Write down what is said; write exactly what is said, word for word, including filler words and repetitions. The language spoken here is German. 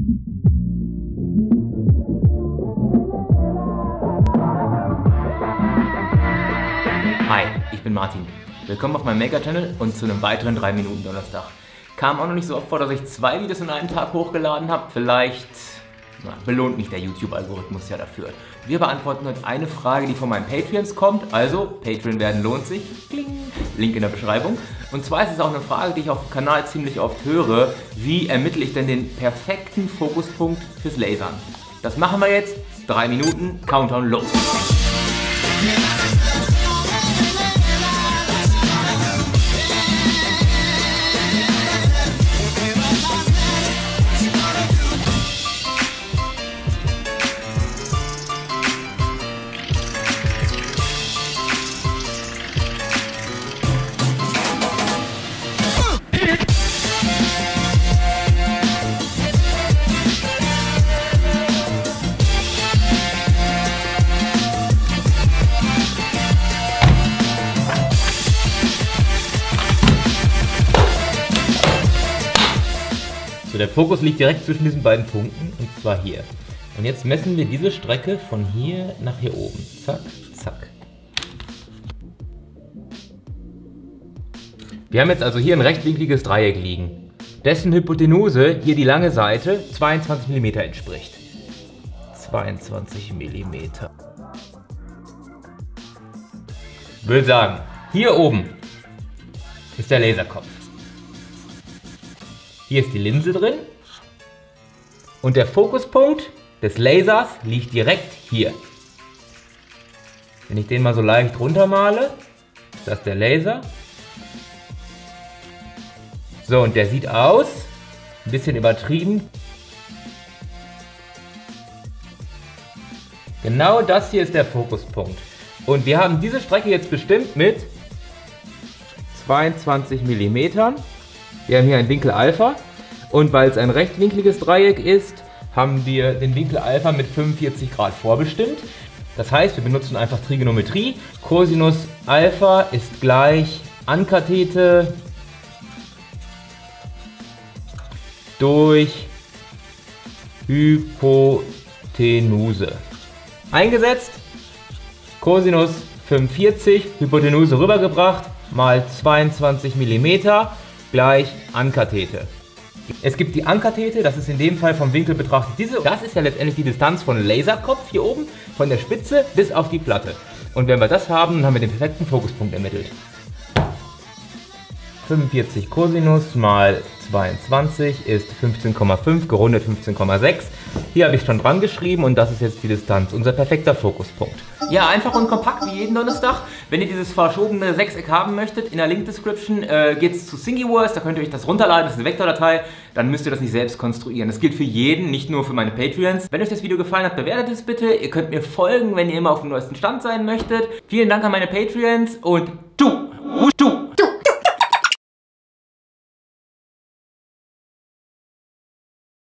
Hi, ich bin Martin. Willkommen auf meinem Maker-Channel und zu einem weiteren drei Minuten Donnerstag. Kam auch noch nicht so oft vor, dass ich zwei Videos in einem Tag hochgeladen habe. Vielleicht na, belohnt mich der YouTube-Algorithmus ja dafür. Wir beantworten heute eine Frage, die von meinen Patreons kommt. Also, Patreon werden lohnt sich. Kling. Link in der Beschreibung. Und zwar ist es auch eine Frage, die ich auf dem Kanal ziemlich oft höre. Wie ermittle ich denn den perfekten Fokuspunkt fürs Lasern? Das machen wir jetzt. Drei Minuten, Countdown los. So, der Fokus liegt direkt zwischen diesen beiden Punkten, und zwar hier. Und jetzt messen wir diese Strecke von hier nach hier oben. Zack, zack. Wir haben jetzt also hier ein rechtwinkliges Dreieck liegen, dessen Hypotenuse, hier die lange Seite, zweiundzwanzig Millimeter entspricht. zweiundzwanzig Millimeter. Ich würde sagen, hier oben ist der Laserkopf. Hier ist die Linse drin und der Fokuspunkt des Lasers liegt direkt hier. Wenn ich den mal so leicht runtermale, ist das der Laser. So, und der sieht aus, ein bisschen übertrieben. Genau das hier ist der Fokuspunkt. Und wir haben diese Strecke jetzt bestimmt mit zweiundzwanzig Millimeter. Wir haben hier einen Winkel Alpha und weil es ein rechtwinkliges Dreieck ist, haben wir den Winkel Alpha mit fünfundvierzig Grad vorbestimmt. Das heißt, wir benutzen einfach Trigonometrie. Cosinus Alpha ist gleich Ankathete durch Hypotenuse. Eingesetzt, Cosinus fünfundvierzig, Hypotenuse rübergebracht, mal zweiundzwanzig Millimeter. Gleich Ankathete. Es gibt die Ankathete, das ist in dem Fall vom Winkel betrachtet diese. Das ist ja letztendlich die Distanz von Laserkopf hier oben, von der Spitze bis auf die Platte. Und wenn wir das haben, dann haben wir den perfekten Fokuspunkt ermittelt. fünfundvierzig Cosinus mal zweiundzwanzig ist fünfzehn Komma fünf, gerundet fünfzehn Komma sechs. Hier habe ich schon dran geschrieben und das ist jetzt die Distanz, unser perfekter Fokuspunkt. Ja, einfach und kompakt wie jeden Donnerstag. Wenn ihr dieses verschobene Sechseck haben möchtet, in der Link-Description äh, geht es zu Thingiverse, da könnt ihr euch das runterladen, das ist eine Vektordatei, dann müsst ihr das nicht selbst konstruieren. Das gilt für jeden, nicht nur für meine Patreons. Wenn euch das Video gefallen hat, bewertet es bitte. Ihr könnt mir folgen, wenn ihr immer auf dem neuesten Stand sein möchtet. Vielen Dank an meine Patreons und du, du.